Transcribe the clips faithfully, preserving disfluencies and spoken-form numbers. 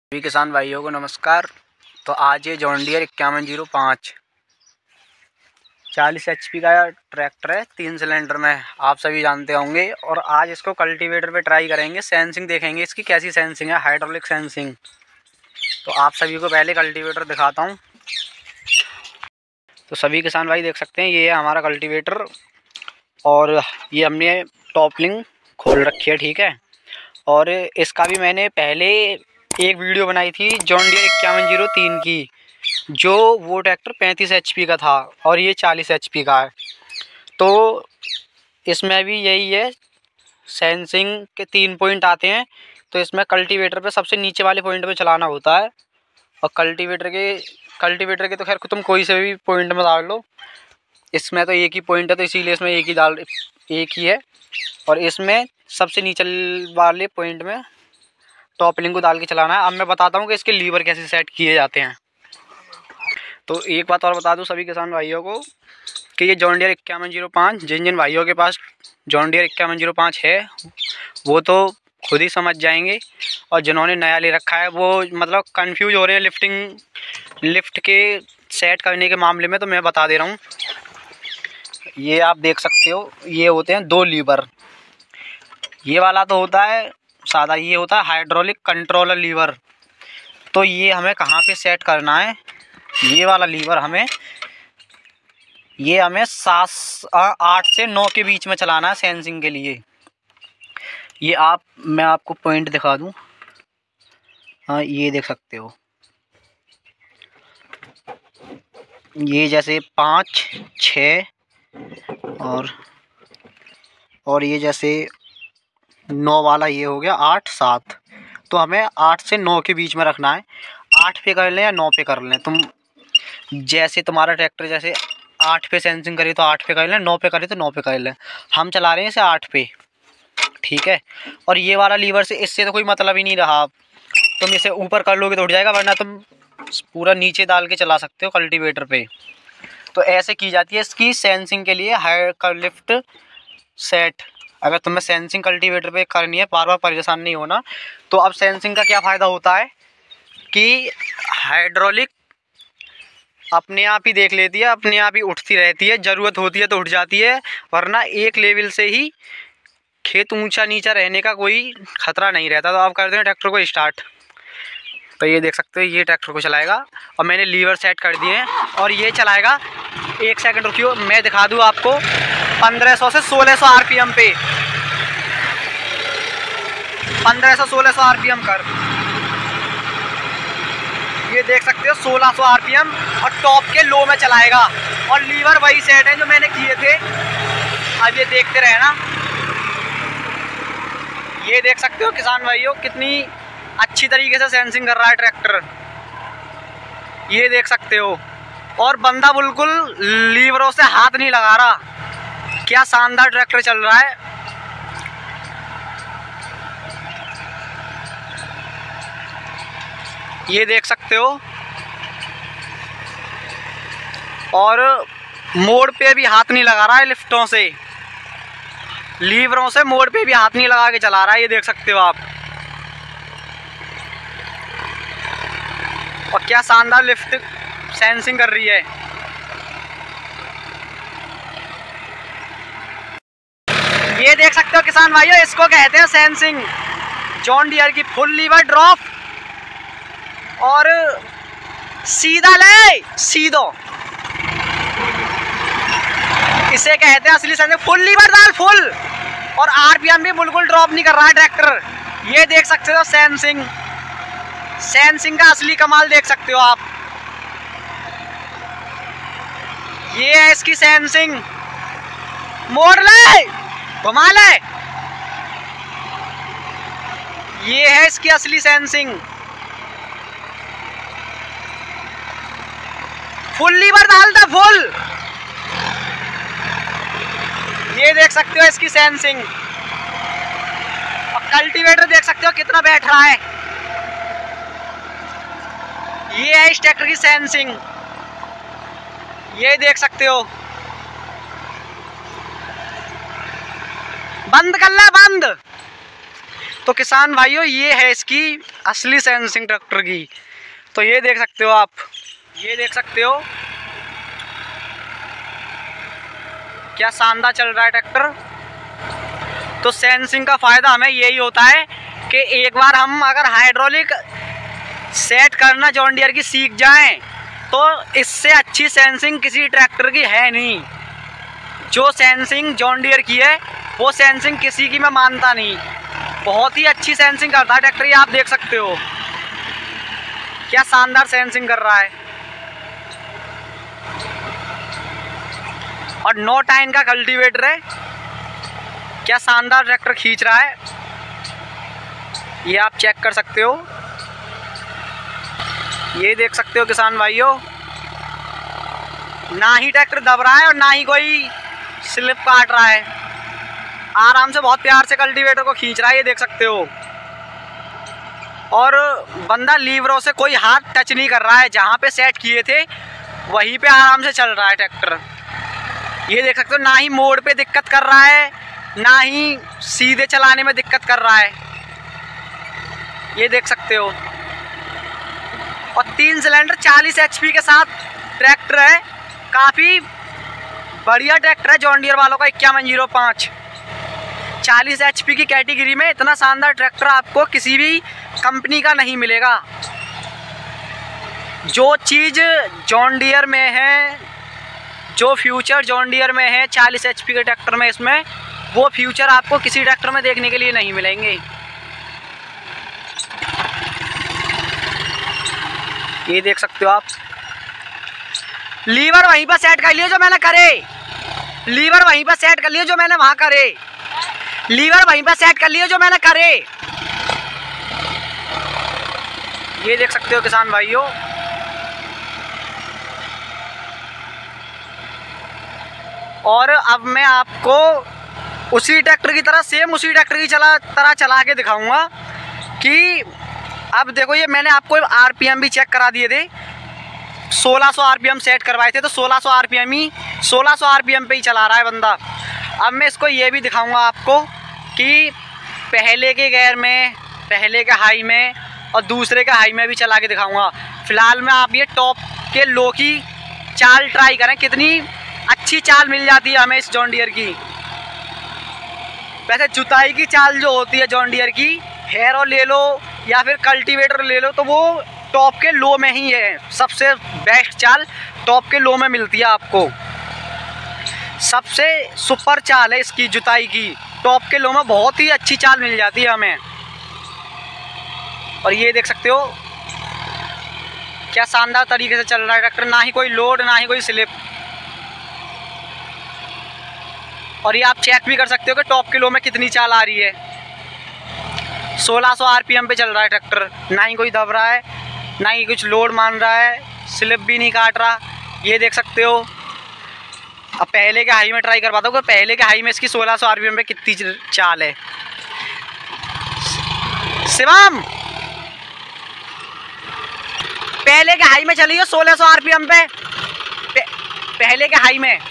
सभी किसान भाइयों को नमस्कार। तो आज ये जॉन डियर इक्यावन जीरो पाँच चालीस एच पी का ट्रैक्टर है, तीन सिलेंडर में, आप सभी जानते होंगे। और आज इसको कल्टीवेटर पे ट्राई करेंगे, सेंसिंग देखेंगे इसकी कैसी सेंसिंग है, हाइड्रोलिक सेंसिंग। तो आप सभी को पहले कल्टीवेटर दिखाता हूँ। तो सभी किसान भाई देख सकते हैं, ये है हमारा कल्टीवेटर और ये हमने टॉपलिंग खोल रखी है, ठीक है। और इसका भी मैंने पहले एक वीडियो बनाई थी जॉन डियर इक्यावन जीरो तीन की, जो वो ट्रैक्टर पैंतीस एच पी का था और ये चालीस एच पी का है। तो इसमें भी यही है, सेंसिंग के तीन पॉइंट आते हैं। तो इसमें कल्टीवेटर पे सबसे नीचे वाले पॉइंट पे चलाना होता है। और कल्टीवेटर के कल्टीवेटर के तो खैर तुम कोई से भी पॉइंट में डाल लो, इसमें तो एक ही पॉइंट है, तो इसीलिए इसमें एक ही डाल एक ही है। और इसमें सबसे नीचे वाले पॉइंट में टॉपलिंग को डाल के चलाना है। अब मैं बताता हूँ कि इसके लीवर कैसे सेट किए जाते हैं। तो एक बात और बता दूँ सभी किसान भाइयों को कि ये जॉन डियर इक्यावन जीरो पाँच, जिन जिन भाइयों के पास जॉन डियर इक्यावन जीरो पाँच है वो तो खुद ही समझ जाएंगे, और जिन्होंने नया ले रखा है वो मतलब कंफ्यूज हो रहे हैं लिफ्टिंग लिफ्ट के सेट करने के मामले में। तो मैं बता दे रहा हूँ, ये आप देख सकते हो, ये होते हैं दो लीवर। ये वाला तो होता है सादा, ये होता है हाइड्रोलिक कंट्रोलर लीवर। तो ये हमें कहाँ पे सेट करना है, ये वाला लीवर हमें ये हमें सात आठ से नौ के बीच में चलाना है सेंसिंग के लिए। ये आप मैं आपको पॉइंट दिखा दूं, हाँ ये देख सकते हो, ये जैसे पाँच छः और और ये जैसे नौ वाला ये हो गया आठ सात। तो हमें आठ से नौ के बीच में रखना है। आठ पे कर लें या नौ पे कर लें, तुम जैसे तुम्हारा ट्रैक्टर जैसे आठ पे सेंसिंग करे तो आठ पे कर लें, नौ पे करे तो नौ पे कर लें। हम चला रहे हैं इसे आठ पे, ठीक है। और ये वाला लीवर से इससे तो कोई मतलब ही नहीं रहा, तुम इसे ऊपर कर लोगे तो उठ जाएगा, वरना तुम पूरा नीचे डाल के चला सकते हो कल्टीवेटर पे। तो ऐसे की जाती है इसकी सेंसिंग के लिए हाई लिफ्ट सेट। अगर तुम्हें सेंसिंग कल्टीवेटर पे करनी है, बार बार परेशान नहीं होना। तो अब सेंसिंग का क्या फ़ायदा होता है कि हाइड्रोलिक अपने आप ही देख लेती है, अपने आप ही उठती रहती है, ज़रूरत होती है तो उठ जाती है, वरना एक लेवल से ही खेत ऊंचा नीचा रहने का कोई खतरा नहीं रहता। तो आप करते हैं ट्रैक्टर को स्टार्ट। तो ये देख सकते हो, ये ट्रैक्टर को चलाएगा और मैंने लीवर सेट कर दिए हैं और ये चलाएगा। एक सेकंड रुकियो, मैं दिखा दूँ आपको, पंद्रह सौ से सोलह सौ आरपीएम पे, पंद्रह सौ सोलह सौ आरपीएम कर, ये देख सकते हो सोलह सौ आरपीएम और टॉप के लो में चलाएगा। और लीवर वही सेट है जो मैंने किए थे। अब ये देखते रहे ना, ये देख सकते हो किसान भाइयों कितनी अच्छी तरीके से सेंसिंग कर रहा है ट्रैक्टर, ये देख सकते हो। और बंदा बिल्कुल लीवरों से हाथ नहीं लगा रहा, क्या शानदार ट्रैक्टर चल रहा है। ये देख सकते हो। और मोड़ पे भी हाथ नहीं लगा रहा है, लिफ्टों से लीवरों से मोड़ पे भी हाथ नहीं लगा के चला रहा है, ये देख सकते हो आप। और क्या शानदार लिफ्ट सेंसिंग कर रही है। ये देख सकते हो किसान भाइयों, इसको कहते हैं सेंसिंग। जॉन डियर की फुल लीवर ड्रॉप और सीधा ले सीधो, इसे कहते हैं असली सेंसिंग। फुल लीवर डाल फुल, और आरपीएम भी बिल्कुल ड्रॉप नहीं कर रहा है ट्रैक्टर, ये देख सकते हो सेंसिंग। सेंसिंग का असली कमाल देख सकते हो आप, ये है इसकी सेंसिंग। मोड़ ले, घुमा ले, ये है इसकी असली सेंसिंग। फुल लीवर डाल दे फुल, ये देख सकते हो इसकी सेंसिंग। और कल्टीवेटर देख सकते हो कितना बैठ रहा है, ये है इस ट्रैक्टर की सेंसिंग, ये देख सकते हो। बंद कर ले बंद। तो किसान भाइयों ये है इसकी असली सेंसिंग ट्रैक्टर की। तो ये देख सकते हो आप, ये देख सकते हो क्या शानदार चल रहा है ट्रैक्टर। तो सेंसिंग का फ़ायदा हमें यही होता है कि एक बार हम अगर हाइड्रोलिक सेट करना जॉन डियर की सीख जाएं तो इससे अच्छी सेंसिंग किसी ट्रैक्टर की है नहीं। जो सेंसिंग जॉन डियर की है वो सेंसिंग किसी की मैं मानता नहीं। बहुत ही अच्छी सेंसिंग करता है ट्रैक्टर, ये आप देख सकते हो क्या शानदार सेंसिंग कर रहा है। और नौ टाइन का कल्टीवेटर है, क्या शानदार ट्रैक्टर खींच रहा है, ये आप चेक कर सकते हो। ये देख सकते हो किसान भाइयों, ना ही ट्रैक्टर दब रहा है और ना ही कोई स्लिप काट रहा है, आराम से बहुत प्यार से कल्टीवेटर को खींच रहा है, ये देख सकते हो। और बंदा लीवरों से कोई हाथ टच नहीं कर रहा है, जहाँ पे सेट किए थे वहीं पे आराम से चल रहा है ट्रैक्टर। ये देख सकते हो, ना ही मोड़ पे दिक्कत कर रहा है ना ही सीधे चलाने में दिक्कत कर रहा है, ये देख सकते हो। और तीन सिलेंडर चालीस एचपी के साथ ट्रैक्टर है, काफ़ी बढ़िया ट्रैक्टर है जॉन डियर वालों का इक्यावन जीरो पाँच। चालीस एचपी की कैटेगरी में इतना शानदार ट्रैक्टर आपको किसी भी कंपनी का नहीं मिलेगा। जो चीज़ जॉन डियर में है, जो फ्यूचर जॉन डियर में है चालीस एचपी के ट्रैक्टर में, इसमें वो फ्यूचर आपको किसी ट्रैक्टर में देखने के लिए नहीं मिलेंगे। ये देख सकते हो आप, लीवर वहीं पर सेट कर लिए जो मैंने करे, लीवर वहीं पर सेट कर लिए जो मैंने वहां करे, लीवर वहीं पर सेट कर लिए जो मैंने करे। ये देख सकते हो किसान भाइयों। और अब मैं आपको उसी ट्रैक्टर की तरह सेम उसी ट्रैक्टर की चला तरह चला के दिखाऊंगा कि अब देखो, ये मैंने आपको आरपीएम भी चेक करा दिए थे, सोलह सौ आरपीएम सेट करवाए थे, तो सोलह सौ आरपीएम ही सोलह सौ आरपीएम पे ही चला रहा है बंदा। अब मैं इसको ये भी दिखाऊंगा आपको कि पहले के गियर में, पहले के हाई में और दूसरे के हाई में भी चला के दिखाऊंगा। फ़िलहाल में आप ये टॉप के लो की चाल ट्राई करें, कितनी अच्छी चाल मिल जाती है हमें इस जॉन डियर की। वैसे जुताई की चाल जो होती है जॉन डियर की, हैरो ले लो या फिर कल्टीवेटर ले लो, तो वो टॉप के लो में ही है। सबसे बेस्ट चाल टॉप के लो में मिलती है आपको, सबसे सुपर चाल है इसकी जुताई की, टॉप के लो में बहुत ही अच्छी चाल मिल जाती है हमें। और ये देख सकते हो क्या शानदार तरीके से चल रहा है ट्रैक्टर, ना ही कोई लोड ना ही कोई स्लिप। और ये आप चेक भी कर सकते हो कि टॉप के लो में कितनी चाल आ रही है। सोलह सौ आरपीएम पे चल रहा है ट्रैक्टर, ना ही कोई दब रहा है ना ही कुछ लोड मान रहा है, स्लिप भी नहीं काट रहा, ये देख सकते हो। अब पहले के हाई में ट्राई करवाता हूँ कि पहले के हाई में इसकी सोलह सौ आरपीएम पे कितनी चाल है। शिवम, पहले के हाई में चलिए सोलह सौ आरपीएम पे, पहले के हाई में।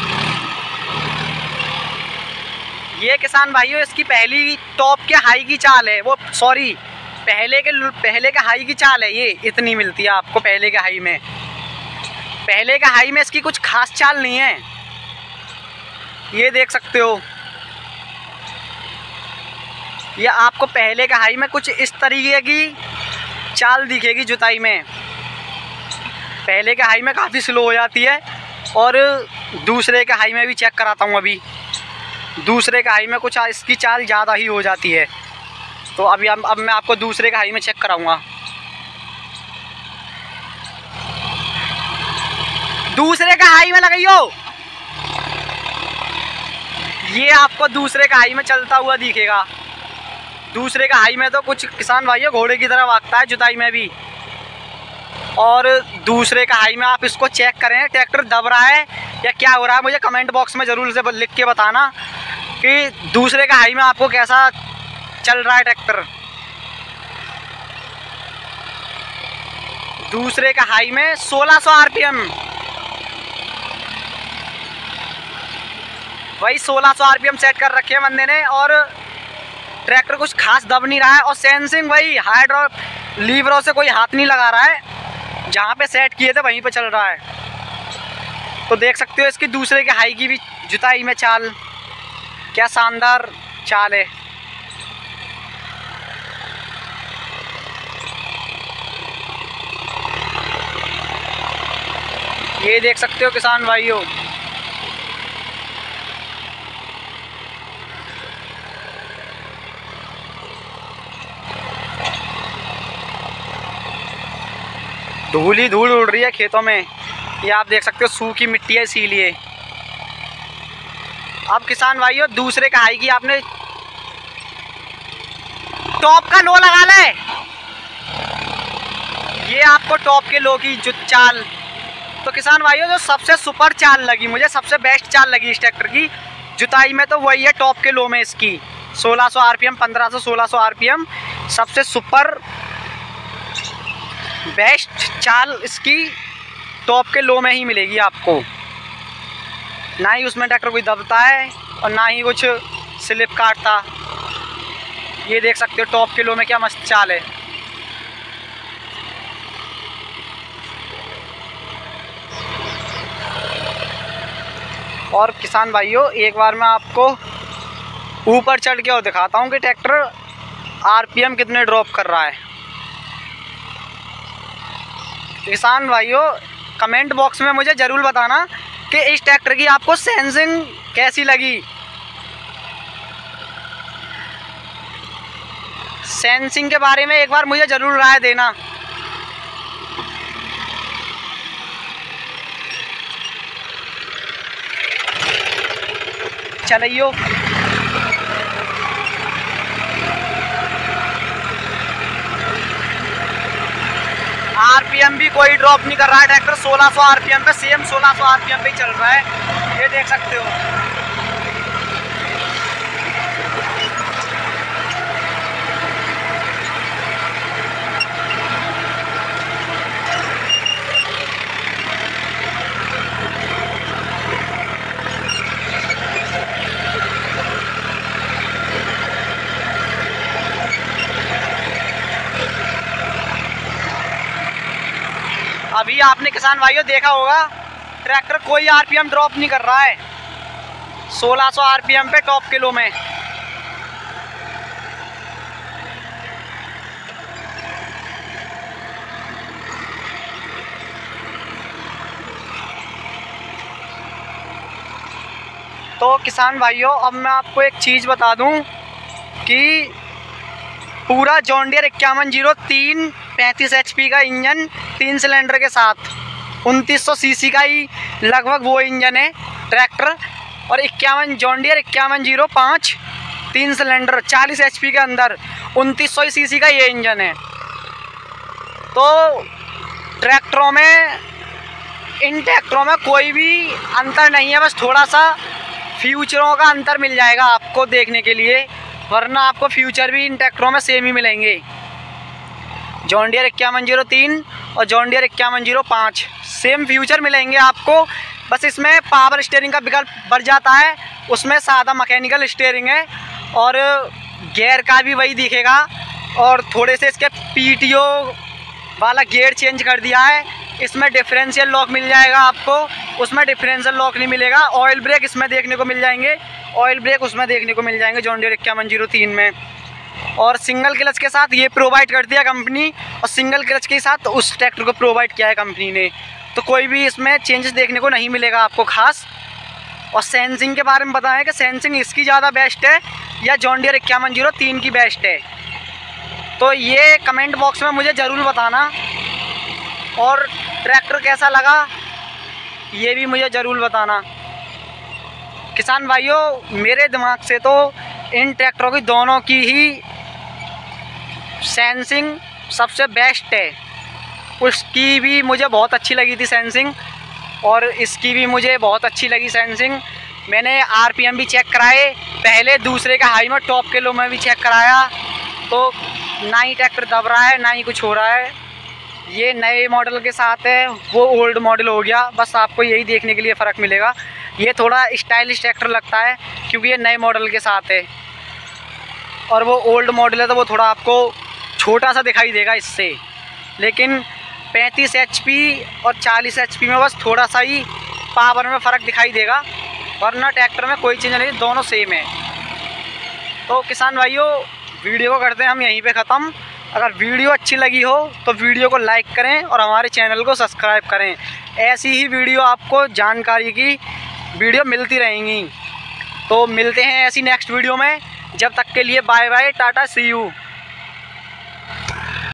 ये किसान भाइयों इसकी पहली टॉप के हाई की चाल है, वो सॉरी पहले के पहले के हाई की चाल है, ये इतनी मिलती है आपको पहले के हाई में। पहले के हाई में इसकी कुछ खास चाल नहीं है, ये देख सकते हो। ये आपको पहले के हाई में कुछ इस तरीके की चाल दिखेगी जुताई में। पहले के हाई में काफ़ी स्लो हो जाती है और दूसरे के हाई में भी चेक कराता हूँ अभी, दूसरे के हाई में कुछ इसकी चाल ज़्यादा ही हो जाती है। तो अभी अब अब मैं आपको दूसरे के हाई में चेक कराऊंगा। दूसरे का हाई में लगाइयो, ये आपको दूसरे का हाई में चलता हुआ दिखेगा। दूसरे का हाई में तो कुछ किसान भाइयों घोड़े की तरह भागता है जुताई में भी। और दूसरे का हाई में आप इसको चेक करें, ट्रैक्टर दब रहा है या क्या हो रहा है, मुझे कमेंट बॉक्स में ज़रूर से लिख के बताना कि दूसरे का हाई में आपको कैसा चल रहा है ट्रैक्टर। दूसरे का हाई में सोलह सौ आरपीएम, वही सोलह सौ आरपीएम सेट कर रखे हैं बंदे ने, और ट्रैक्टर कुछ खास दब नहीं रहा है। और सेंसिंग वही हाइड्रो लीवरों से कोई हाथ नहीं लगा रहा है, जहाँ पे सेट किए थे वहीं पे चल रहा है। तो देख सकते हो इसकी दूसरे के हाई की भी जुताई में चाल, क्या शानदार चाल है। ये देख सकते हो किसान भाइयों, धूल ही धूल उड़ रही है खेतों में। ये आप देख सकते हो सूखी मिट्टी है इसीलिए। अब किसान भाइयों दूसरे का हाई की आपने टॉप का लो लगा ले, ये आपको टॉप के लो की जो चाल। तो किसान भाइयों जो सबसे सुपर चाल लगी मुझे, सबसे बेस्ट चाल लगी इस ट्रैक्टर की जुताई में, तो वही है टॉप के लो में इसकी सोलह सौ आरपीएम, पंद्रह सौ सोलह सौ आरपीएम, सबसे सुपर बेस्ट चाल इसकी टॉप के लो में ही मिलेगी आपको। ना ही उसमें ट्रैक्टर कोई दबता है और ना ही कुछ स्लिप काटता। ये देख सकते हो टॉप के लो में क्या मस्त चाल है। और किसान भाइयों एक बार मैं आपको ऊपर चढ़ के और दिखाता हूँ कि ट्रैक्टर आरपीएम कितने ड्रॉप कर रहा है। किसान भाइयों कमेंट बॉक्स में मुझे ज़रूर बताना कि इस ट्रैक्टर की आपको सेंसिंग कैसी लगी। सेंसिंग के बारे में एक बार मुझे ज़रूर राय देना। चलियो आरपीएम भी कोई ड्रॉप नहीं कर रहा है ट्रैक्टर, सोलह सौ आरपीएम पे, सेम सोलह सौ आरपीएम पे ही चल रहा है। ये देख सकते हो। अभी आपने किसान भाइयों देखा होगा ट्रैक्टर कोई आरपीएम ड्रॉप नहीं कर रहा है, सोलह सौ आरपीएम पे टॉप किलो में। तो किसान भाइयों अब मैं आपको एक चीज़ बता दूं कि पूरा जॉन डियर इक्यावन जीरो तीन पैंतीस एचपी का इंजन तीन सिलेंडर के साथ उनतीस सौ सीसी का ही लगभग वो इंजन है ट्रैक्टर, और इक्यावन जॉन डियर इक्यावन जीरो पाँच तीन सिलेंडर चालीस एचपी के अंदर उनतीस सौ सीसी का ये इंजन है। तो ट्रैक्टरों में इन ट्रैक्टरों में कोई भी अंतर नहीं है, बस थोड़ा सा फ्यूचरों का अंतर मिल जाएगा आपको देखने के लिए, वरना आपको फ्यूचर भी इन ट्रैक्टरों में सेम ही मिलेंगे। जॉन डियर इक्यावन जीरो तीन और जॉन डियर इक्यावन जीरो पाँच सेम फ्यूचर मिलेंगे आपको, बस इसमें पावर स्टीयरिंग का विकल्प बढ़ जाता है, उसमें सादा मैकेनिकल स्टीयरिंग है और गियर का भी वही दिखेगा, और थोड़े से इसके पीटीओ वाला गियर चेंज कर दिया है। इसमें डिफरेंशियल लॉक मिल जाएगा आपको, उसमें डिफरेंशियल लॉक नहीं मिलेगा। ऑयल ब्रेक इसमें देखने को मिल जाएंगे, ऑयल ब्रेक उसमें देखने को मिल जाएंगे जॉन डियर इक्यावन जीरो तीन में। और सिंगल क्लच के साथ ये प्रोवाइड कर दिया कंपनी, और सिंगल क्लच के साथ उस ट्रैक्टर को प्रोवाइड किया है कंपनी ने, तो कोई भी इसमें चेंजेस देखने को नहीं मिलेगा आपको खास। और सेंसिंग के बारे में बताएं कि सेंसिंग इसकी ज़्यादा बेस्ट है या जॉन डियर इक्यावन जीरो तीन की बेस्ट है, तो ये कमेंट बॉक्स में मुझे ज़रूर बताना। और ट्रैक्टर कैसा लगा ये भी मुझे ज़रूर बताना। किसान भाइयों मेरे दिमाग से तो इन ट्रैक्टरों की दोनों की ही सेंसिंग सबसे बेस्ट है, उसकी भी मुझे बहुत अच्छी लगी थी सेंसिंग, और इसकी भी मुझे बहुत अच्छी लगी सेंसिंग। मैंने आरपीएम भी चेक कराए पहले, दूसरे का हाई में टॉप के लो में भी चेक कराया, तो ना ही ट्रैक्टर दब रहा है ना ही कुछ हो रहा है। ये नए मॉडल के साथ है, वो ओल्ड मॉडल हो गया, बस आपको यही देखने के लिए फ़र्क मिलेगा। ये थोड़ा स्टाइलिश ट्रैक्टर लगता है क्योंकि ये नए मॉडल के साथ है, और वो ओल्ड मॉडल है तो वो थोड़ा आपको छोटा सा दिखाई देगा इससे, लेकिन पैंतीस एच पी और चालीस एच पी में बस थोड़ा सा ही पावर में फ़र्क दिखाई देगा, वरना ट्रैक्टर में कोई चीज़ नहीं, दोनों सेम है। तो किसान भाइयों, वीडियो को करते हैं हम यहीं पे ख़त्म। अगर वीडियो अच्छी लगी हो तो वीडियो को लाइक करें और हमारे चैनल को सब्सक्राइब करें। ऐसी ही वीडियो आपको जानकारी की वीडियो मिलती रहेंगी। तो मिलते हैं ऐसी नेक्स्ट वीडियो में, जब तक के लिए bye bye, tata, see you.